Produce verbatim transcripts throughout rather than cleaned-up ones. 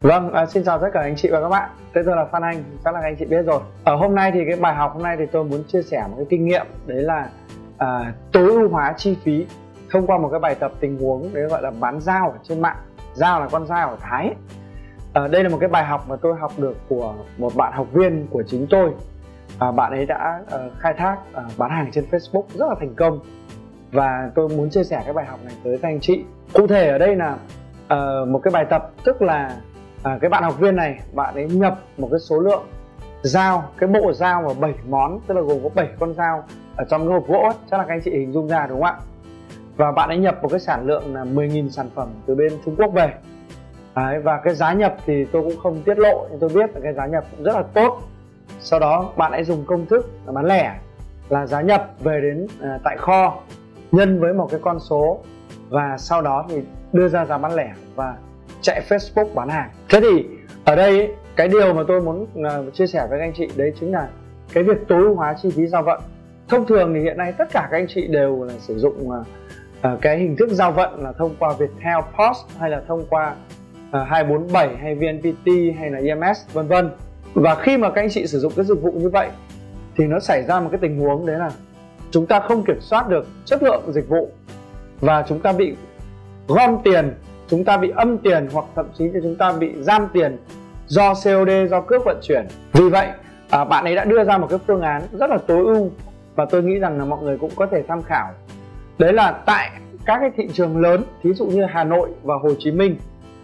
Vâng, à, xin chào tất cả anh chị và các bạn. Tên tôi là Phan Anh, chắc là anh chị biết rồi. Ở hôm nay thì cái bài học hôm nay thì tôi muốn chia sẻ một cái kinh nghiệm, đấy là à, tối ưu hóa chi phí thông qua một cái bài tập tình huống, đấy gọi là bán dao ở trên mạng. Dao là con dao ở Thái. À, đây là một cái bài học mà tôi học được của một bạn học viên của chính tôi. À, bạn ấy đã uh, khai thác uh, bán hàng trên Facebook rất là thành công, và tôi muốn chia sẻ cái bài học này tới các anh chị. Cụ thể ở đây là uh, một cái bài tập, tức là uh, cái bạn học viên này, bạn ấy nhập một cái số lượng dao, cái bộ dao vào bảy món, tức là gồm có bảy con dao ở trong cái hộp gỗ ấy. Chắc là các anh chị hình dung ra đúng không ạ? Và bạn ấy nhập một cái sản lượng là mười nghìn sản phẩm từ bên Trung Quốc về. Đấy, và cái giá nhập thì tôi cũng không tiết lộ, nhưng tôi biết là cái giá nhập cũng rất là tốt. Sau đó bạn ấy dùng công thức là bán lẻ, là giá nhập về đến à, tại kho nhân với một cái con số, và sau đó thì đưa ra giá bán lẻ và chạy Facebook bán hàng. Thế thì ở đây ấy, cái điều mà tôi muốn uh, chia sẻ với các anh chị đấy chính là cái việc tối ưu hóa chi phí giao vận. Thông thường thì hiện nay tất cả các anh chị đều là sử dụng uh, uh, cái hình thức giao vận là thông qua Viettel Post, hay là thông qua uh, hai bốn bảy hay vê en pê tê hay là i em ét vân vân. Và khi mà các anh chị sử dụng cái dịch vụ như vậy thì nó xảy ra một cái tình huống, đấy là chúng ta không kiểm soát được chất lượng dịch vụ, và chúng ta bị gom tiền, chúng ta bị âm tiền, hoặc thậm chí là chúng ta bị giam tiền do xê ô đê, do cước vận chuyển. Vì vậy à, bạn ấy đã đưa ra một cái phương án rất là tối ưu, và tôi nghĩ rằng là mọi người cũng có thể tham khảo. Đấy là tại các cái thị trường lớn, thí dụ như Hà Nội và Hồ Chí Minh,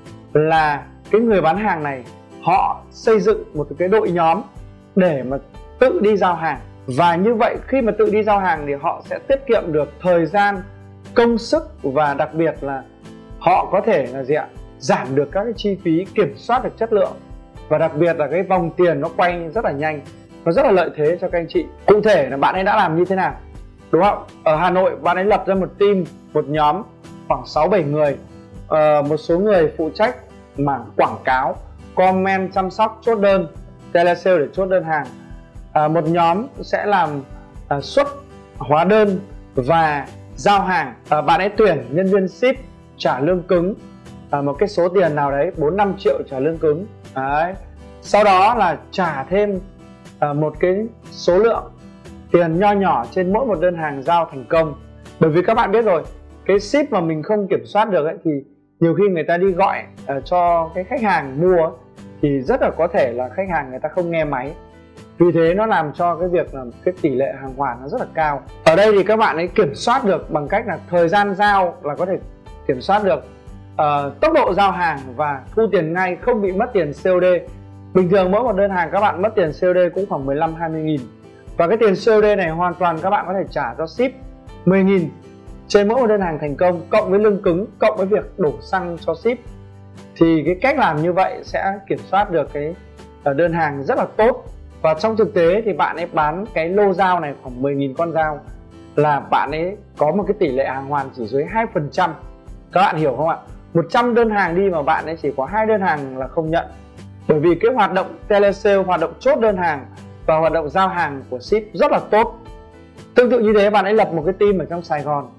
là cái người bán hàng này họ xây dựng một cái đội nhóm để mà tự đi giao hàng. Và như vậy khi mà tự đi giao hàng thì họ sẽ tiết kiệm được thời gian, công sức, và đặc biệt là họ có thể là gì ạ? Giảm được các cái chi phí, kiểm soát được chất lượng, và đặc biệt là cái vòng tiền nó quay rất là nhanh. Nó rất là lợi thế cho các anh chị. Cụ thể là bạn ấy đã làm như thế nào, đúng không? Ở Hà Nội bạn ấy lập ra một team, một nhóm khoảng sáu bảy người. ờ, Một số người phụ trách mảng quảng cáo, comment, chăm sóc, chốt đơn, telesale để chốt đơn hàng. à, Một nhóm sẽ làm à, xuất hóa đơn và giao hàng. à, Bạn ấy tuyển nhân viên ship, trả lương cứng à, một cái số tiền nào đấy, bốn năm triệu trả lương cứng đấy. Sau đó là trả thêm à, một cái số lượng tiền nho nhỏ trên mỗi một đơn hàng giao thành công. Bởi vì các bạn biết rồi, cái ship mà mình không kiểm soát được ấy, thì nhiều khi người ta đi gọi uh, cho cái khách hàng mua ấy, thì rất là có thể là khách hàng người ta không nghe máy. Vì thế nó làm cho cái việc là cái tỷ lệ hàng hoàn nó rất là cao. Ở đây thì các bạn ấy kiểm soát được bằng cách là thời gian giao là có thể kiểm soát được, uh, tốc độ giao hàng và thu tiền ngay, không bị mất tiền xê ô đê. Bình thường mỗi một đơn hàng các bạn mất tiền xê ô đê cũng khoảng mười lăm hai mươi nghìn. Và cái tiền xê ô đê này hoàn toàn các bạn có thể trả cho ship mười nghìn trên mỗi một đơn hàng thành công, cộng với lương cứng, cộng với việc đổ xăng cho ship. Thì cái cách làm như vậy sẽ kiểm soát được cái đơn hàng rất là tốt. Và trong thực tế thì bạn ấy bán cái lô dao này khoảng mười nghìn con dao, là bạn ấy có một cái tỷ lệ hàng hoàn chỉ dưới hai phần trăm. Các bạn hiểu không ạ? một trăm đơn hàng đi mà bạn ấy chỉ có hai đơn hàng là không nhận. Bởi vì cái hoạt động telesale, hoạt động chốt đơn hàng và hoạt động giao hàng của ship rất là tốt. Tương tự như thế, bạn ấy lập một cái team ở trong Sài Gòn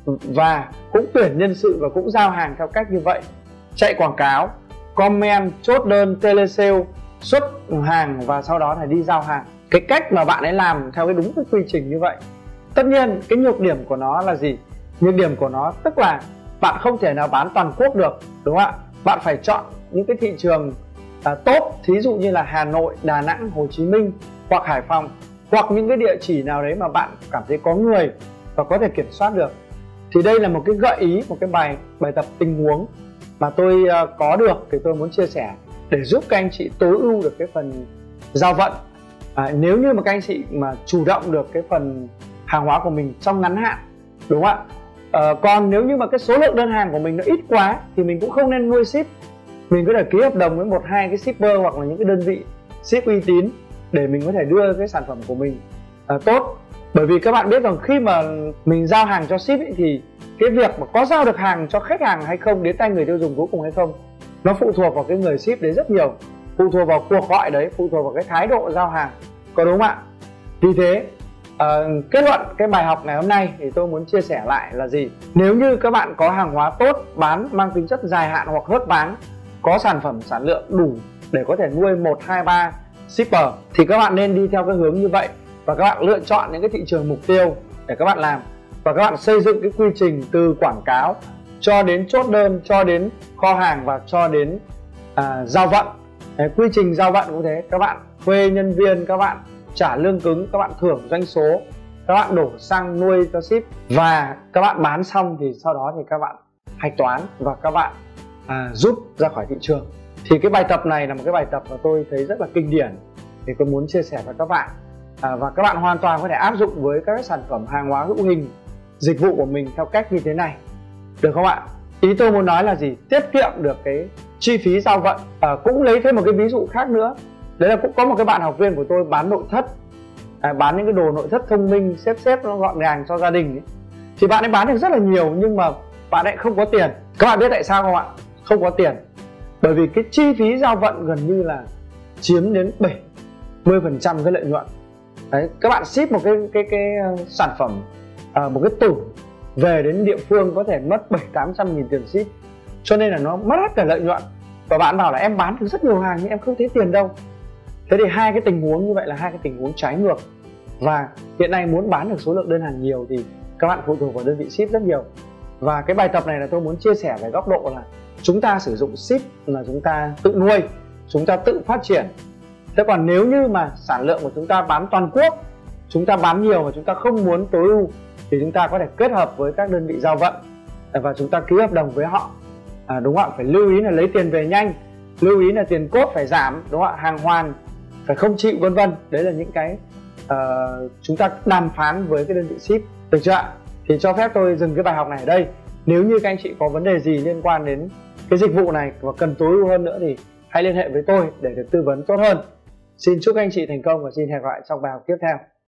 và cũng tuyển nhân sự và cũng giao hàng theo cách như vậy. Chạy quảng cáo, comment, chốt đơn, telesale, xuất hàng, và sau đó là đi giao hàng. Cái cách mà bạn ấy làm theo cái đúng cái quy trình như vậy. Tất nhiên cái nhược điểm của nó là gì? Nhược điểm của nó tức là bạn không thể nào bán toàn quốc được, đúng không ạ? Bạn phải chọn những cái thị trường à, tốt, thí dụ như là Hà Nội, Đà Nẵng, Hồ Chí Minh hoặc Hải Phòng, hoặc những cái địa chỉ nào đấy mà bạn cảm thấy có người và có thể kiểm soát được. Thì đây là một cái gợi ý, một cái bài bài tập tình huống mà tôi uh, có được, thì tôi muốn chia sẻ để giúp các anh chị tối ưu được cái phần giao vận. à, Nếu như mà các anh chị mà chủ động được cái phần hàng hóa của mình trong ngắn hạn, đúng không ạ? à, Còn nếu như mà cái số lượng đơn hàng của mình nó ít quá thì mình cũng không nên nuôi ship. Mình có thể ký hợp đồng với một hai cái shipper hoặc là những cái đơn vị ship uy tín để mình có thể đưa cái sản phẩm của mình à, tốt. Bởi vì các bạn biết rằng khi mà mình giao hàng cho ship ấy, thì cái việc mà có giao được hàng cho khách hàng hay không, đến tay người tiêu dùng cuối cùng hay không, nó phụ thuộc vào cái người ship đấy rất nhiều. Phụ thuộc vào cuộc gọi đấy, phụ thuộc vào cái thái độ giao hàng, có đúng không ạ? Vì thế uh, kết luận cái bài học ngày hôm nay thì tôi muốn chia sẻ lại là gì? Nếu như các bạn có hàng hóa tốt, bán mang tính chất dài hạn hoặc hớt bán, có sản phẩm sản lượng đủ để có thể nuôi một, hai, ba shipper thì các bạn nên đi theo cái hướng như vậy, và các bạn lựa chọn những cái thị trường mục tiêu để các bạn làm, và các bạn xây dựng cái quy trình từ quảng cáo cho đến chốt đơn, cho đến kho hàng và cho đến à, giao vận. Đấy, quy trình giao vận cũng thế, các bạn thuê nhân viên, các bạn trả lương cứng, các bạn thưởng doanh số, các bạn đổ xăng nuôi cho ship, và các bạn bán xong thì sau đó thì các bạn hạch toán và các bạn à, rút ra khỏi thị trường. Thì cái bài tập này là một cái bài tập mà tôi thấy rất là kinh điển thì tôi muốn chia sẻ với các bạn, à, và các bạn hoàn toàn có thể áp dụng với các sản phẩm hàng hóa hữu hình, dịch vụ của mình theo cách như thế này, được không ạ? Ý tôi muốn nói là gì? Tiết kiệm được cái chi phí giao vận. À, cũng lấy thêm một cái ví dụ khác nữa, đấy là cũng có một cái bạn học viên của tôi bán nội thất, à, bán những cái đồ nội thất thông minh, xếp xếp nó gọn gàng cho gia đình ấy. Thì bạn ấy bán được rất là nhiều nhưng mà bạn ấy không có tiền. Các bạn biết tại sao không ạ? Không có tiền bởi vì cái chi phí giao vận gần như là chiếm đến bảy mươi phần trăm cái lợi nhuận. Đấy, các bạn ship một cái cái cái sản phẩm, à, một cái tủ về đến địa phương có thể mất bảy tám trăm nghìn tiền ship, cho nên là nó mất hết cả lợi nhuận. Và bạn bảo là em bán được rất nhiều hàng nhưng em không thấy tiền đâu. Thế thì hai cái tình huống như vậy là hai cái tình huống trái ngược, và hiện nay muốn bán được số lượng đơn hàng nhiều thì các bạn phụ thuộc vào đơn vị ship rất nhiều. Và cái bài tập này là tôi muốn chia sẻ về góc độ là chúng ta sử dụng ship là chúng ta tự nuôi, chúng ta tự phát triển. Thế còn nếu như mà sản lượng của chúng ta bán toàn quốc, chúng ta bán nhiều mà chúng ta không muốn tối ưu thì chúng ta có thể kết hợp với các đơn vị giao vận và chúng ta ký hợp đồng với họ, à, đúng không ạ? Phải lưu ý là lấy tiền về nhanh, lưu ý là tiền cốt phải giảm, đúng không ạ? Hàng hoàn phải không chịu, vân vân. Đấy là những cái uh, chúng ta đàm phán với cái đơn vị ship, được chưa ạ? Thì cho phép tôi dừng cái bài học này ở đây. Nếu như các anh chị có vấn đề gì liên quan đến cái dịch vụ này và cần tối ưu hơn nữa thì hãy liên hệ với tôi để được tư vấn tốt hơn. Xin chúc các anh chị thành công và xin hẹn gặp lại trong bài học tiếp theo.